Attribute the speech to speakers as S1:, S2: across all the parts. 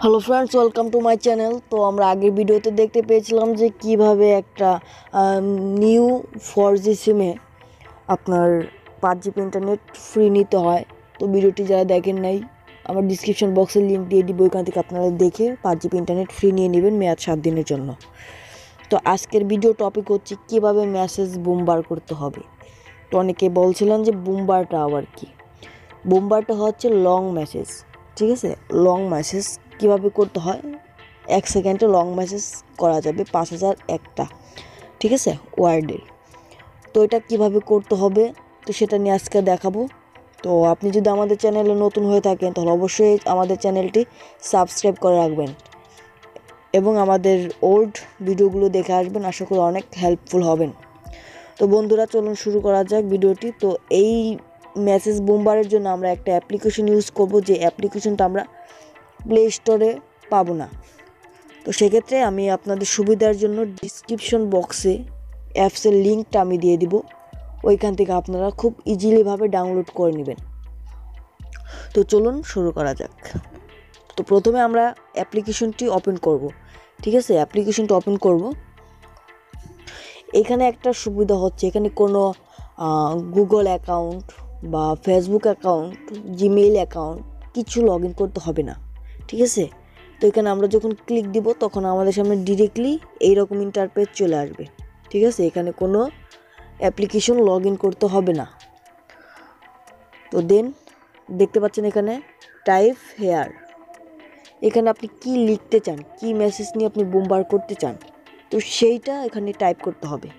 S1: Hello friends, welcome to my channel. তো আমরা আগের ভিডিওতে দেখতে পেয়েছিলাম যে কিভাবে একটা নিউ 4G সিমে আপনার 5 GB ইন্টারনেট ফ্রি নিতে হয়। তো ভিডিওটি যারা দেখেন নাই, আমার ডিসক্রিপশন বক্সে লিঙ্ক দিয়ে দিব, ওইখান থেকে আপনারা দেখে 5 GB ইন্টারনেট ফ্রি নিয়ে নেবেন মেয়াদ 7 দিনের জন্য। তো আজকের ভিডিও টপিক হচ্ছে কীভাবে মেসেজ বুমবার করতে হবে। তো অনেকে বলছিলেন যে বুমবারটা আবার কি। বুমবারটা হচ্ছে লং মেসেজ, ঠিক আছে। লং মেসেজ কীভাবে করতে হয়, 1 সেকেন্ডে লং মেসেজ করা যাবে 5000 একটা, ঠিক আছে, ওয়ার্ডের। তো এটা কীভাবে করতে হবে তো সেটা নিয়ে আজকে দেখাবো। তো আপনি যদি আমাদের চ্যানেলে নতুন হয়ে থাকেন তাহলে অবশ্যই আমাদের চ্যানেলটি সাবস্ক্রাইব করে রাখবেন এবং আমাদের ওল্ড ভিডিওগুলো দেখে আসবেন, আশা করি অনেক হেল্পফুল হবেন। তো বন্ধুরা, চলুন শুরু করা যাক ভিডিওটি। তো এই মেসেজ বুমবারের জন্য আমরা একটা অ্যাপ্লিকেশন ইউজ করব, যে অ্যাপ্লিকেশনটা আমরা প্লে স্টোরে পাবো না। তো সেক্ষেত্রে আমি আপনাদের সুবিধার জন্য ডিসক্রিপশন বক্সে অ্যাপসের লিঙ্কটা আমি দিয়ে দিব, ওইখান থেকে আপনারা খুব ইজিলিভাবে ডাউনলোড করে নেবেন। তো চলুন শুরু করা যাক। তো প্রথমে আমরা অ্যাপ্লিকেশনটি ওপেন করব, ঠিক আছে। অ্যাপ্লিকেশনটি ওপেন করব। এখানে একটা সুবিধা হচ্ছে, এখানে কোনো গুগল অ্যাকাউন্ট বা ফেসবুক অ্যাকাউন্ট, জিমেইল অ্যাকাউন্ট কিছু লগ ইন করতে হবে না, ঠিক আছে। তো এখানে আমরা যখন ক্লিক দিব তখন আমাদের সামনে ডিরেক্টলি এইরকম ইন্টারপেজ চলে আসবে, ঠিক আছে। এখানে কোনো অ্যাপ্লিকেশন লগ ইন করতে হবে না। তো দেন দেখতে পাচ্ছেন এখানে টাইপ হেয়ার, এখানে আপনি কি লিখতে চান, কি মেসেজ নিয়ে আপনি বুমবার করতে চান, তো সেইটা এখানে টাইপ করতে হবে।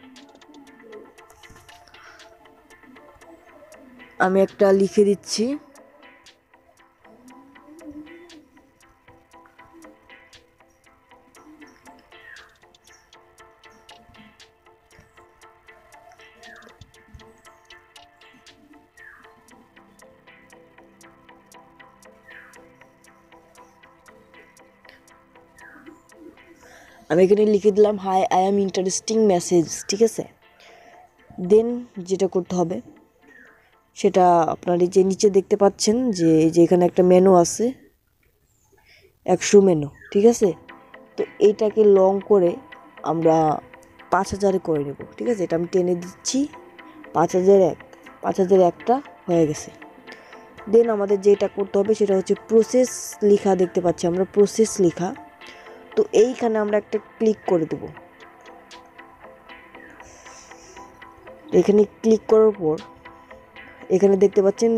S1: আমি একটা লিখে দিচ্ছি। আমি এখানে লিখে দিলাম hi I am interesting message, ঠিক আছে। দেন যেটা করতে হবে সেটা আপনার এই যে নিচে দেখতে পাচ্ছেন যে এখানে একটা মেনু আছে, 100 মেনু, ঠিক আছে। তো এইটাকে লং করে আমরা 5000 করে নেব, ঠিক আছে। এটা আমি টেনে দিচ্ছি, 5001টা হয়ে গেছে। দেন আমাদের যেটা করতে হবে সেটা হচ্ছে প্রসেস লেখা, দেখতে পাচ্ছি আমরা প্রসেস লেখা। তো এইখানে আমরা একটা ক্লিক করে দেব। এখানে ক্লিক করার পর এখানে দেখতে পাচ্ছেন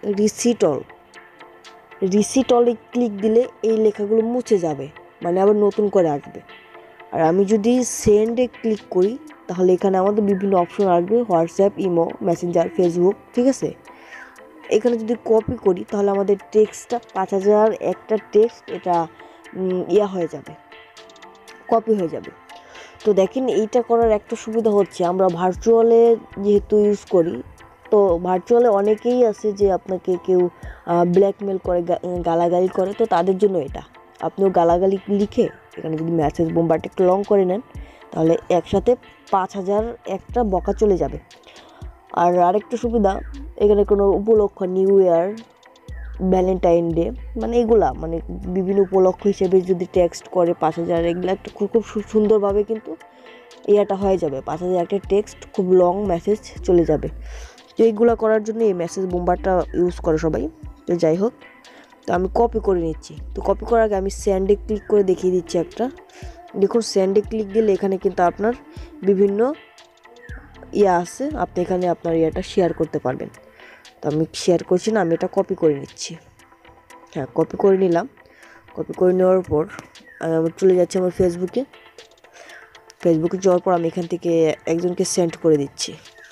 S1: রিসিটলে ক্লিক দিলে এই লেখাগুলো মুছে যাবে, মানে আবার নতুন করে আসবে। আর আমি যদি সেন্ডে ক্লিক করি তাহলে এখানে আমাদের বিভিন্ন অপশন আসবে, হোয়াটসঅ্যাপ, ইমো, মেসেঞ্জার, ফেসবুক, ঠিক আছে। এখানে যদি কপি করি তাহলে আমাদের টেক্সটটা 5000 একটা টেক্সট এটা হয়ে যাবে, কপি হয়ে যাবে। তো দেখেন এইটা করার একটা সুবিধা হচ্ছে, আমরা ভার্চুয়ালে যেহেতু ইউজ করি, তো ভার্চুয়ালে অনেকেই আছে যে আপনাকে কেউ ব্ল্যাকমেল করে, গালাগালি করে। তো তাদের জন্য এটা, আপনিও গালাগালি লিখে এখানে যদি মেসেজ বোমবারটা একটু লং করে নেন তাহলে একসাথে 5000 একটা বকা চলে যাবে। আর আরেকটা সুবিধা, এখানে কোনো উপলক্ষ, নিউ ইয়ার, ভ্যালেন্টাইন ডে, মানে এগুলা মানে বিভিন্ন উপলক্ষ হিসেবে যদি টেক্সট করে 5000, এগুলো একটা খুব সুন্দরভাবে কিন্তু ইয়াটা হয়ে যাবে, 5000 একটা টেক্সট খুব লং মেসেজ চলে যাবে। তো এইগুলো করার জন্য এই মেসেজ বুমবারটা ইউজ করে সবাই। তো যাই হোক, তো আমি কপি করে নিচ্ছি। তো কপি করার আগে আমি সেন্ডে ক্লিক করে দেখিয়ে দিচ্ছি একটা। দেখুন সেন্ডে ক্লিক দিলে এখানে কিন্তু আপনার বিভিন্ন আছে, আপনি এখানে আপনার ইয়াটা শেয়ার করতে পারবেন। তো আমি শেয়ার করছি না, আমি এটা কপি করে নিচ্ছি। হ্যাঁ, কপি করে নিলাম। কপি করে নেওয়ার পর আমি চলে যাচ্ছি আমার ফেসবুকে যাওয়ার পর আমি এখান থেকে একজনকে সেন্ড করে দিচ্ছি।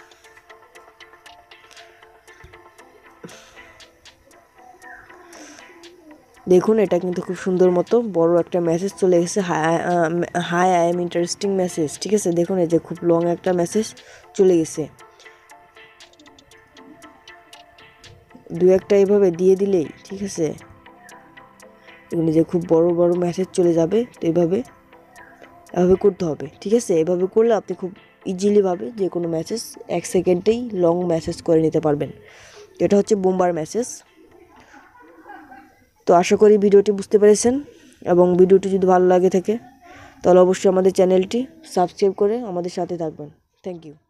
S1: দেখুন এটা কিন্তু খুব সুন্দর মতো বড় একটা মেসেজ চলে গেছে, hi I am interesting message, ঠিক আছে। দেখুন এই যে খুব লং একটা মেসেজ চলে গেছে। দু একটা এইভাবে দিয়ে দিলেই, ঠিক আছে, এগুলো যে খুব বড় বড় মেসেজ চলে যাবে। তো এভাবে করতে হবে, ঠিক আছে। এভাবে করলে আপনি খুব ইজিলিভাবে যে কোনো মেসেজ 1 সেকেন্ডেই লং মেসেজ করে নিতে পারবেন। এটা হচ্ছে বুমবার মেসেজ। তো আশা করি ভিডিওটি বুঝতে পেরেছেন। এবং ভিডিওটি যদি ভালো লাগে থাকে তাহলে অবশ্যই আমাদের চ্যানেলটি সাবস্ক্রাইব করে আমাদের সাথে থাকবেন। Thank you.